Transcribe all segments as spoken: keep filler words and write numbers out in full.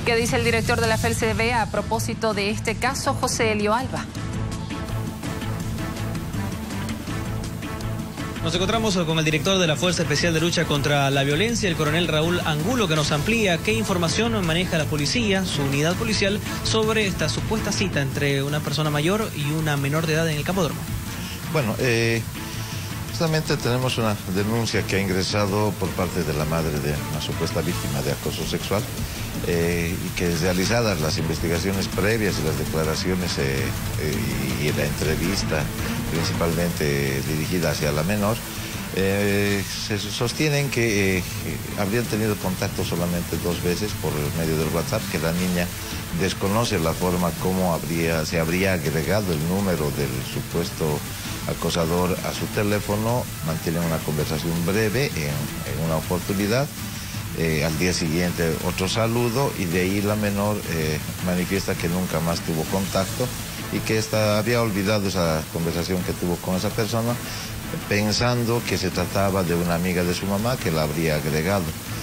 ¿Qué dice el director de la F E L C B a propósito de este caso, José Elio Alba? Nos encontramos con el director de la Fuerza Especial de Lucha contra la Violencia, el coronel Raúl Angulo, que nos amplía qué información maneja la policía, su unidad policial, sobre esta supuesta cita entre una persona mayor y una menor de edad en el Campódromo. Bueno, eh, justamente tenemos una denuncia que ha ingresado por parte de la madre de una supuesta víctima de acoso sexual eh, y que realizadas las investigaciones previas y las declaraciones eh, eh, y la entrevista principalmente dirigida hacia la menor, eh, se sostienen que eh, habrían tenido contacto solamente dos veces por medio del WhatsApp, que la niña desconoce la forma como habría, se habría agregado el número del supuesto acosador a su teléfono, mantienen una conversación breve en, en una oportunidad, eh, al día siguiente otro saludo y de ahí la menor eh, manifiesta que nunca más tuvo contacto y que esta, había olvidado esa conversación que tuvo con esa persona, pensando que se trataba de una amiga de su mamá que la habría agregado.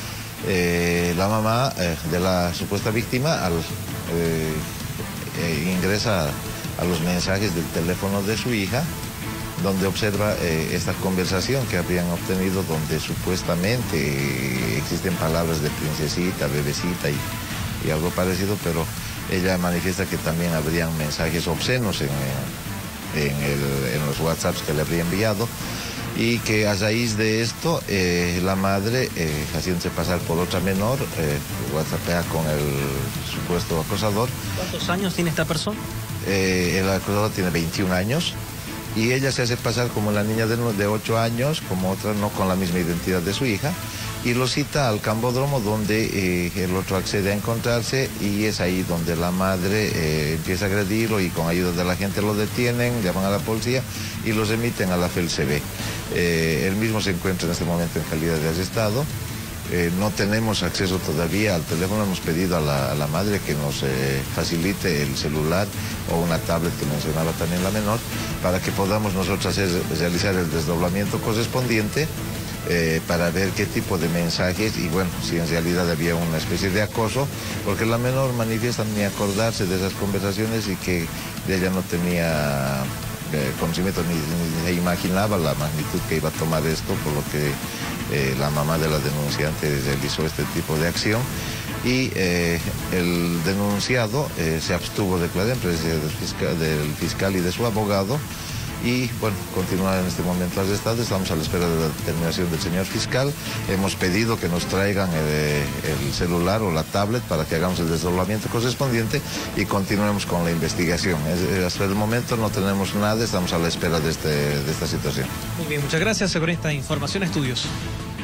Eh, la mamá eh, de la supuesta víctima al, eh, eh, ingresa a los mensajes del teléfono de su hija, donde observa eh, esta conversación que habrían obtenido, donde supuestamente eh, existen palabras de princesita, bebecita y, y algo parecido, pero ella manifiesta que también habrían mensajes obscenos en, en, el, en los WhatsApps que le habría enviado y que a raíz de esto eh, la madre, eh, haciéndose pasar por otra menor, eh, WhatsAppea con el supuesto acosador. ¿Cuántos años tiene esta persona? Eh, el acosador tiene veintiún años. Y ella se hace pasar como la niña de, de ocho años, como otra, no con la misma identidad de su hija, y lo cita al Campódromo, donde eh, el otro accede a encontrarse, y es ahí donde la madre eh, empieza a agredirlo y con ayuda de la gente lo detienen, llaman a la policía y los remiten a la F E L C B. Eh, él mismo se encuentra en este momento en calidad de arrestado. Eh, no tenemos acceso todavía al teléfono, hemos pedido a la, a la madre que nos eh, facilite el celular o una tablet que mencionaba también la menor, para que podamos nosotros hacer, realizar el desdoblamiento correspondiente eh, para ver qué tipo de mensajes y bueno, si en realidad había una especie de acoso, porque la menor manifiesta ni acordarse de esas conversaciones y que de ella no tenía eh, conocimiento ni, ni se imaginaba la magnitud que iba a tomar esto, por lo que Eh, la mamá de la denunciante realizó este tipo de acción y eh, el denunciado eh, se abstuvo de declarar en presencia del fiscal, del fiscal y de su abogado y bueno, continúa en este momento arrestado. Estamos a la espera de la determinación del señor fiscal. Hemos pedido que nos traigan el, el celular o la tablet para que hagamos el desdoblamiento correspondiente y continuemos con la investigación. Es, hasta el momento no tenemos nada, estamos a la espera de, este, de esta situación. Muy bien, muchas gracias. Con esta información, estudios.